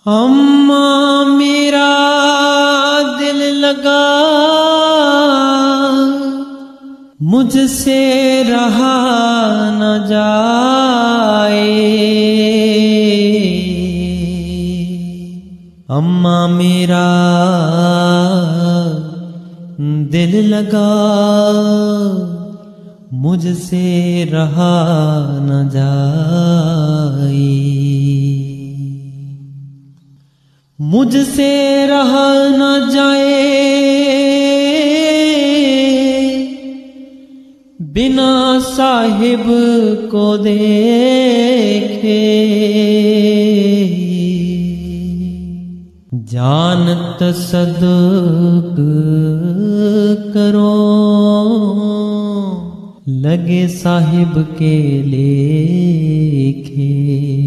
अम्मा मेरा दिल लगा मुझसे रहा न जाए। अम्मा मेरा दिल लगा मुझसे रहा न जाए। मुझसे रहा न जाए बिना साहिब को देखे। जान तसद्दुक करो लगे साहिब के लेखे।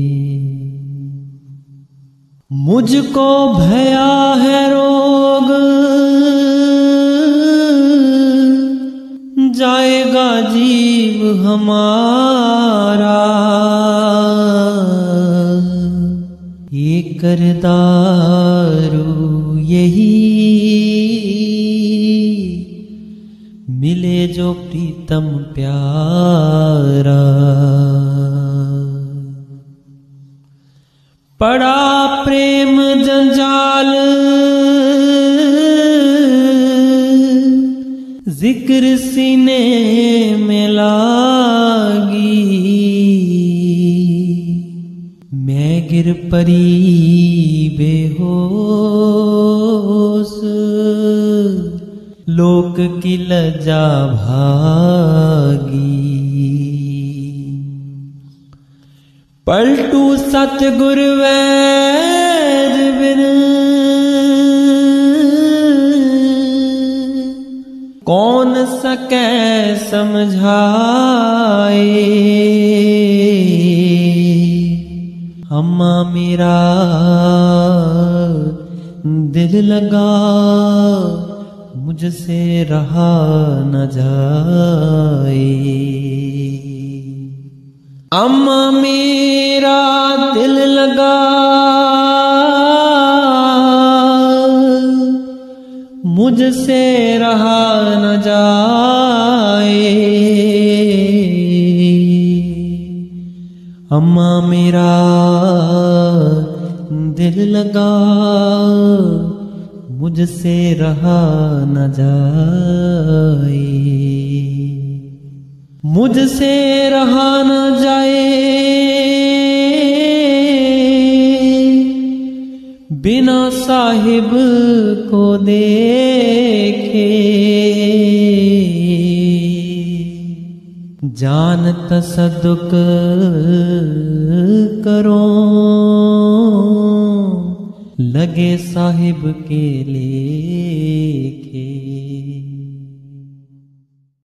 मुझको भया है रोग जाएगा जीव हमारा। ये करदारू यही मिले जो प्रीतम प्यारा। पड़ा प्रेम जंजाल जिक्र सीने में लागी। मैं गिर परी बेहोश लोक की लज्जा भागी। पलटू सतगुर वैद बिन कौन सके समझाए। अम्मा मेरा दिल लगा मुझसे रहा न जाए। अम्मा मेरा दिल लगा मुझसे रहा न जाए। अम्मा मेरा दिल लगा मुझसे रहा न जाए। मुझसे रहा न जाए बिना साहिब को देखे। जान तसद्दुक करो लगे साहिब के लेखे।